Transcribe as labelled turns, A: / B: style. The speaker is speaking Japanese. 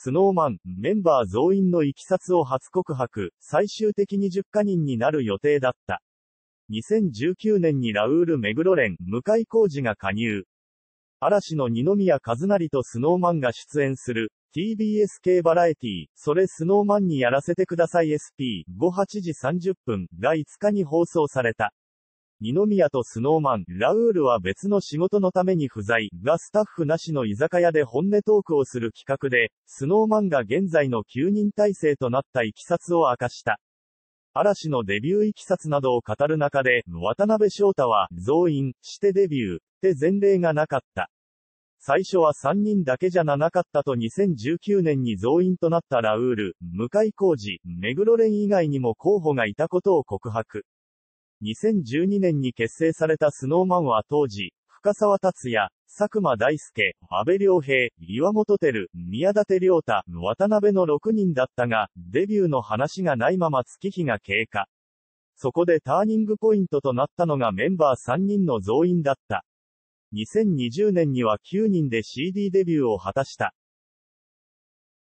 A: スノーマン、メンバー増員のいきさつを初告白、最終的に10カ人になる予定だった。2019年にラウール・目黒蓮、向井康二が加入。嵐の二宮和也とスノーマンが出演する、TBS 系バラエティ、それスノーマンにやらせてください SP、8時30分が5日に放送された。二宮とスノーマン、ラウールは別の仕事のために不在がスタッフなしの居酒屋で本音トークをする企画で、スノーマンが現在の9人体制となったいきさつを明かした。嵐のデビューいきさつなどを語る中で、渡辺翔太は、増員してデビューって前例がなかった。最初は3人だけじゃなかったと2019年に増員となったラウール、向井康二、目黒蓮以外にも候補がいたことを告白。2012年に結成されたスノーマンは当時、深澤達也、佐久間大介、阿部亮平、岩本照、宮舘涼太、渡辺の6人だったが、デビューの話がないまま月日が経過。そこでターニングポイントとなったのがメンバー3人の増員だった。2020年には9人で CD デビューを果たした。